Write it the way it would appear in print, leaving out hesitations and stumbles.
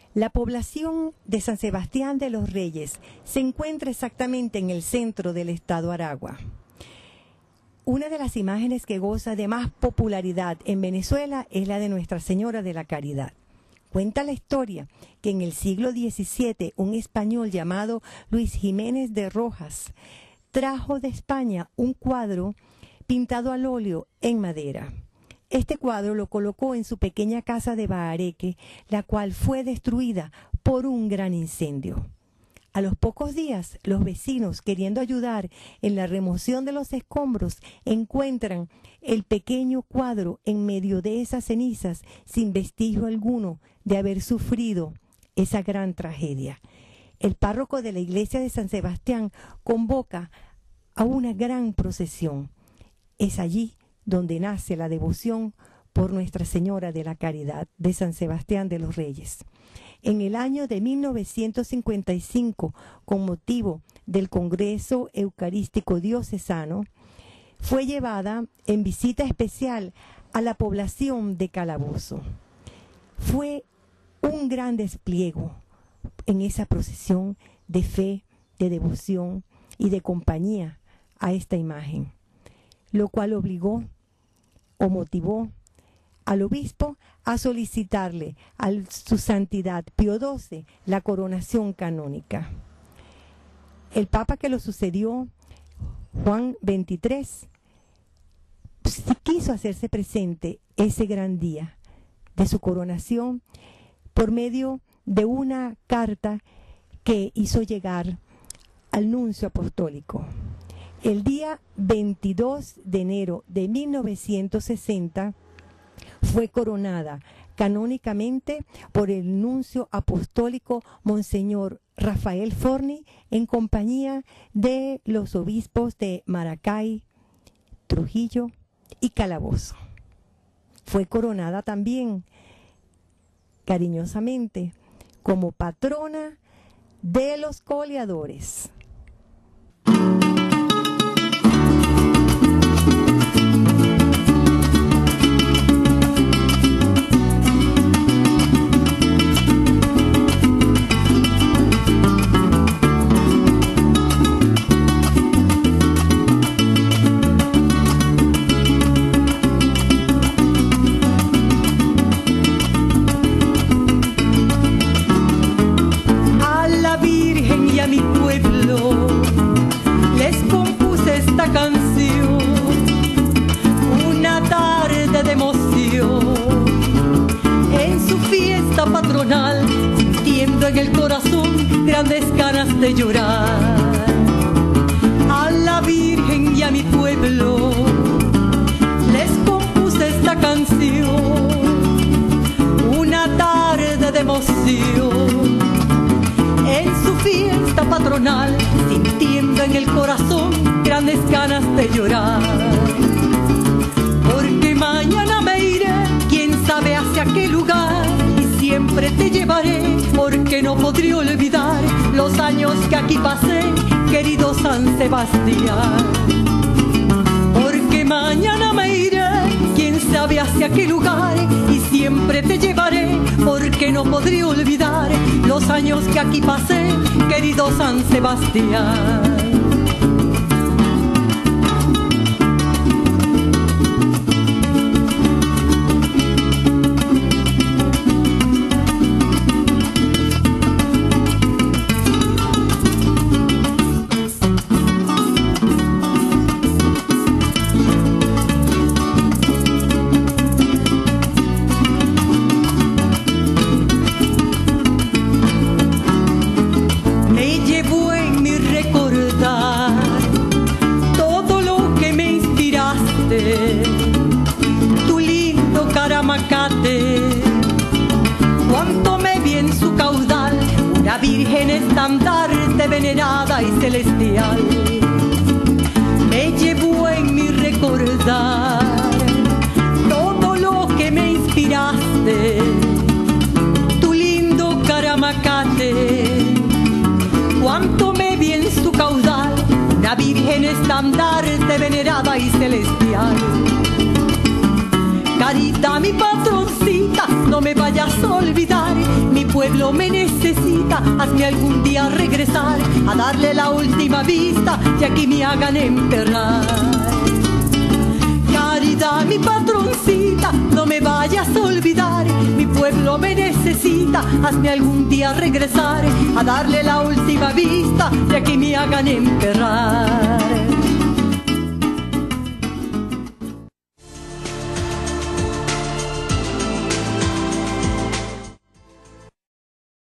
La población de San Sebastián de los Reyes se encuentra exactamente en el centro del estado Aragua. Una de las imágenes que goza de más popularidad en Venezuela es la de Nuestra Señora de la Caridad. Cuenta la historia que en el siglo XVII un español llamado Luis Jiménez de Rojas trajo de España un cuadro pintado al óleo en madera. Este cuadro lo colocó en su pequeña casa de Bahareque, la cual fue destruida por un gran incendio. A los pocos días, los vecinos, queriendo ayudar en la remoción de los escombros, encuentran el pequeño cuadro en medio de esas cenizas, sin vestigio alguno de haber sufrido esa gran tragedia. El párroco de la iglesia de San Sebastián convoca a una gran procesión. Es allí donde nace la devoción por Nuestra Señora de la Caridad de San Sebastián de los Reyes. En el año de 1955, con motivo del Congreso Eucarístico Diocesano, fue llevada en visita especial a la población de Calabozo. Fue un gran despliegue en esa procesión de fe, de devoción y de compañía a esta imagen, lo cual obligó o motivó al obispo a solicitarle a su santidad Pío XII la coronación canónica. El papa que lo sucedió, Juan XXIII, quiso hacerse presente ese gran día de su coronación por medio de una carta que hizo llegar al nuncio apostólico. El día 22 de enero de 1960 fue coronada canónicamente por el nuncio apostólico Monseñor Rafael Forni en compañía de los obispos de Maracay, Trujillo y Calabozo. Fue coronada también cariñosamente como patrona de los coleadores. En el corazón grandes ganas de llorar. A la Virgen y a mi pueblo les compuse esta canción, una tarde de emoción. En su fiesta patronal, sintiendo en el corazón grandes ganas de llorar. Porque mañana me iré, quién sabe hacia qué lugar, siempre te llevaré, porque no podré olvidar los años que aquí pasé, querido San Sebastián. Porque mañana me iré, quién sabe hacia qué lugar, y siempre te llevaré, porque no podré olvidar los años que aquí pasé, querido San Sebastián. Tu lindo Caramacate, cuánto me vi en su caudal, una virgen estandarte venerada y celestial. Me llevó en mi recordar todo lo que me inspiraste, tu lindo Caramacate, cuánto me vi en su caudal, una virgen estandarte venerada y celestial. Carita, mi patroncita, no me vayas a olvidar, mi pueblo pueblo me necesita, hazme algún día regresar a darle la última vista y aquí me hagan enterrar. Caridad, mi patroncita, no me vayas a olvidar, mi pueblo me necesita, hazme algún día regresar a darle la última vista y aquí me hagan enterrar.